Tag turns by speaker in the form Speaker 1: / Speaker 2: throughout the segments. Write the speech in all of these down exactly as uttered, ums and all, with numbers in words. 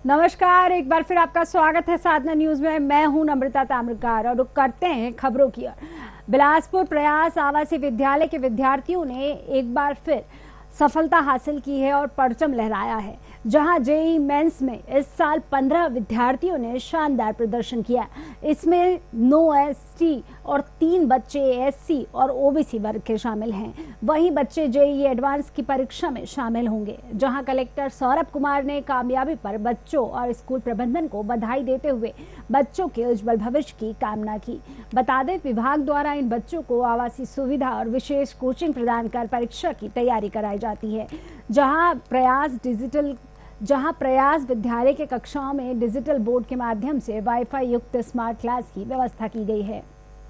Speaker 1: नमस्कार, एक बार फिर आपका स्वागत है साधना न्यूज में। मैं हूं नम्रता ताम्रकार और रुक करते हैं खबरों की ओर। बिलासपुर प्रयास आवासीय विद्यालय के विद्यार्थियों ने एक बार फिर सफलता हासिल की है और परचम लहराया है। जहां जेईई मेंस में इस साल पंद्रह विद्यार्थियों ने शानदार प्रदर्शन किया। इसमें नौ एसटी और तीन बच्चे एससी और ओबीसी वर्ग के शामिल हैं। वहीं बच्चे जेईई एडवांस की परीक्षा में शामिल होंगे, जहां कलेक्टर सौरभ कुमार ने कामयाबी पर बच्चों और स्कूल प्रबंधन को बधाई देते हुए बच्चों के उज्जवल भविष्य की कामना की। बता दें, विभाग द्वारा इन बच्चों को आवासीय सुविधा और विशेष कोचिंग प्रदान कर परीक्षा की तैयारी कराई जाती है। जहां प्रयास डिजिटल जहां प्रयास विद्यालय के कक्षाओं में डिजिटल बोर्ड के माध्यम से वाईफाई युक्त स्मार्ट क्लास की व्यवस्था की गई है।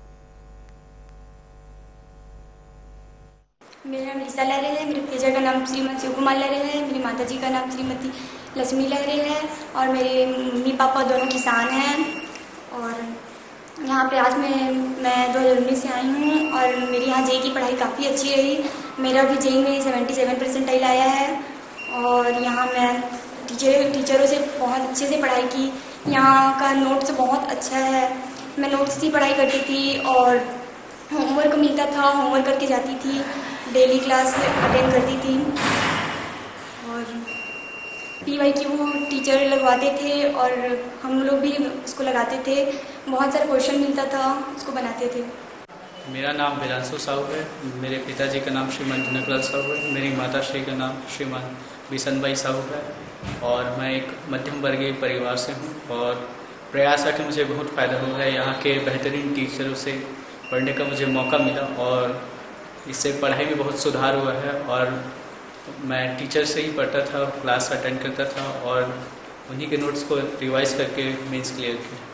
Speaker 2: मेरा नाम लीसा लहरे है। मेरे पिता का नाम श्रीमती शिव कुमार लहरे है। मेरी माता जी का नाम श्रीमती लक्ष्मी लहरे है और मेरे मम्मी पापा दोनों किसान हैं। और यहाँ प्रयास में मैं दो हज़ार उन्नीस से आई हूँ और मेरी यहाँ जेईई की पढ़ाई काफ़ी अच्छी रही। मेरा भी जेईई में सतहत्तर परसेंटाइल आया है और यहाँ मैं टीचर टीचरों से बहुत अच्छे से पढ़ाई की। यहाँ का नोट्स बहुत अच्छा है। मैं नोट्स की पढ़ाई करती थी और होमवर्क मिलता था, होमवर्क करके जाती थी, डेली क्लास अटेंड करती थी और पीवाई की वो टीचर लगवाते थे और हम लोग भी उसको लगाते थे। बहुत सारा क्वेश्चन मिलता था, उसको बनाते थे।
Speaker 3: मेरा नाम विलांशु साहू है। मेरे पिताजी का नाम श्रीमान जनकलाल साहू है। मेरी माता श्री का नाम श्रीमान बिशन भाई साहू है और मैं एक मध्यम वर्गीय परिवार से हूँ और प्रयास आके मुझे बहुत फ़ायदा हुआ है। यहाँ के बेहतरीन टीचरों से पढ़ने का मुझे मौका मिला और इससे पढ़ाई में बहुत सुधार हुआ है और मैं टीचर से ही पढ़ता था, क्लास अटेंड करता था और उन्हीं के नोट्स को रिवाइज करके मेंस क्लियर किया।